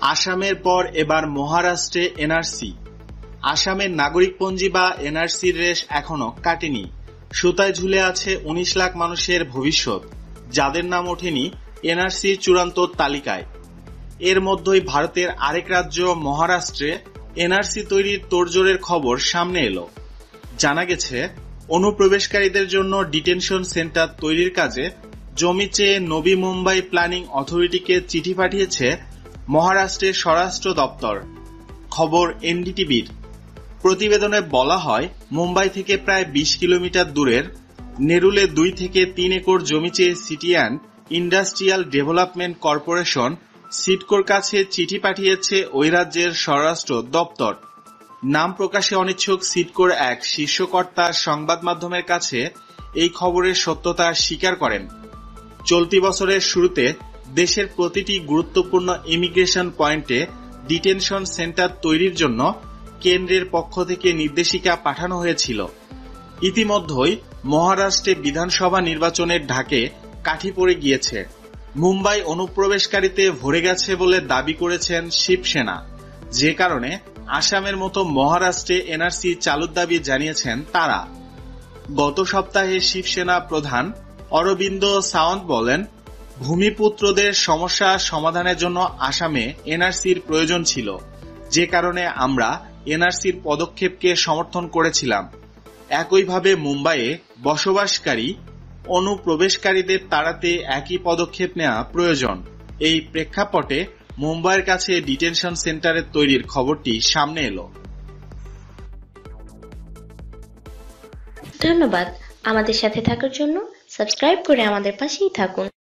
আসামের পর এবার মহারাষ্ট্রে এনআরসি। আসামের নাগরিকপঞ্জি বা এনআরসির রেশ এখনো কাটেনি। সুতায় ঝুলে আছে ১৯ লাখ মানুষের ভবিষ্যৎ, যাদের নাম ওঠেনি এনআরসির চূড়ান্ত তালিকায়। এর মধ্যেই ভারতের আরেক রাজ্য মহারাষ্ট্রে এনআরসি তৈরির তোড়জোড়ের খবর সামনে এলো। জানা গেছে, অনুপ্রবেশকারীদের জন্য ডিটেনশন সেন্টার তৈরির কাজে জমি চেয়ে নবী মুম্বাই প্ল্যানিং অথরিটিকে চিঠি পাঠিয়েছে মহারাষ্ট্রের স্বরাষ্ট্র দপ্তর। খবর এনডিটিভির। প্রতিবেদনে বলা হয়, মুম্বাই থেকে প্রায় ২০ কিলোমিটার দূরের নেরুলে ২ থেকে ৩ একর জমি চেয়ে city and industrial development corporation সিডকোর কাছে চিঠি পাঠিয়েছে ওই রাজ্যের স্বরাষ্ট্র দপ্তর। নাম প্রকাশে অনিচ্ছুক সিডকোর এক শীর্ষকর্তা সংবাদ মাধ্যমের কাছে এই খবরের সত্যতা স্বীকার করেন। চলতি বছরের শুরুতে দেশের প্রতিটি গুরুত্বপূর্ণ ইমিগ্রেশন পয়েন্টে ডিটেনশন সেন্টার তৈরির জন্য কেন্দ্রের পক্ষ থেকে নির্দেশিকা পাঠানো হয়েছিল। ইতিমধ্যেই মহারাষ্ট্রে বিধানসভা নির্বাচনের ঢাকে কাঠি পড়ে গিয়েছে। মুম্বাই অনুপ্রবেশকারীতে ভরে গেছে বলে দাবি করেছেন শিবসেনা, যে কারণে আসামের মতো মহারাষ্ট্রে এনআরসি চালুর দাবি জানিয়েছেন তারা। গত সপ্তাহে শিবসেনা প্রধান অরবিন্দ সাওয়ান্ত বলেন, ভূমিপুত্রদের সমস্যা সমাধানের জন্য আসামে এনআরসির প্রয়োজন ছিল, যে কারণে আমরা এনআরসির পদক্ষেপকে সমর্থন করেছিলাম। একইভাবে মুম্বাইয়ে বসবাসকারী অনুপ্রবেশকারীদের তাড়াতে একই পদক্ষেপ নেওয়া প্রয়োজন। এই প্রেক্ষাপটে মুম্বাইয়ের কাছে ডিটেনশন সেন্টারের তৈরির খবরটি সামনে এলো। ধন্যবাদ আমাদের সাথে থাকার জন্য। সাবস্ক্রাইব করে আমাদের পাশেই থাকুন।